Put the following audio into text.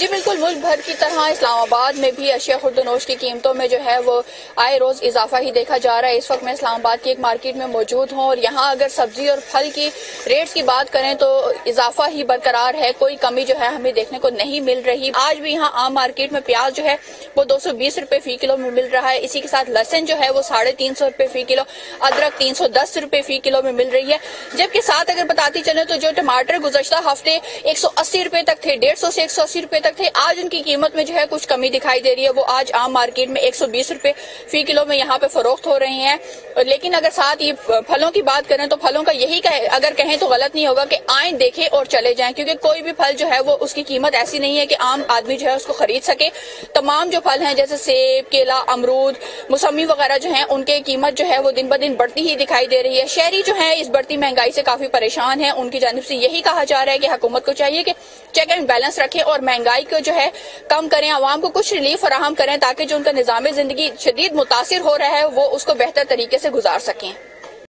جی بالکل، ملک بھر کی طرح اسلام آباد میں بھی اشیاء خوردونوش کی قیمتوں میں جو ہے وہ آئے روز اضافہ ہی دیکھا جا رہا ہے۔ اس وقت میں اسلام آباد کی ایک مارکیٹ میں موجود ہوں اور یہاں اگر سبزی اور پھل کی ریٹس کی بات کریں تو اضافہ ہی برقرار ہے، کوئی کمی جو ہے ہمیں دیکھنے کو نہیں مل رہی۔ آج بھی یہاں عام مارکیٹ میں پیاز جو ہے وہ 220 روپے فی کلو میں مل رہا ہے، اسی کے ساتھ لہسن جو ہے وہ 350 روپے فی کلو، ادرک 310 روپے فی کلو میں مل رہی ہے، جبکہ ساتھ اگر بتاتی چلیں تو جو ٹماٹر گزشتہ ہفتے 180 روپے تک تھے، 150 سے 180 روپے تک تھے، آج ان کی قیمت میں جو ہے کچھ کمی دکھائی دے رہی ہے، وہ آج عام مارکیٹ میں 120 روپے فی کلو میں یہاں پہ فروخت ہو رہے ہیں۔ لیکن اگر ساتھ یہ پھلوں کی بات کریں تو پھلوں کا یہی اگر کہیں تو غلط نہیں ہوگا کہ آئیں دیکھیں اور چلے جائیں، کیونکہ کوئی بھی پھل جو ہے وہ اس کی قیمت ایسی نہیں ہے کہ عام آدمی جو ہے اس کو خرید سکے۔ تمام جو پھل ہیں جیسے سیب، کیلا، امرود، موسمی وغیرہ جو ہیں ان کی قیمت جو ہے وہ دن بدن بڑھتی ہی دکھائی دے رہی ہے۔ شہری جو ہیں اس بڑھتی مہنگائی سے کافی پریشان ہیں، ان کی جانب سے یہی کہا جا رہا ہے کہ حکومت کو چاہیے کہ چیک اینڈ بیلنس رکھیں اور مہنگائی کو جو ہے کم کریں، عوام کو کچھ ریلیف فراہم کریں تاکہ جو ان کا نظام زندگی شدید متاثر ہو رہا ہے وہ اس کو بہتر طریقے سے گزار سکیں۔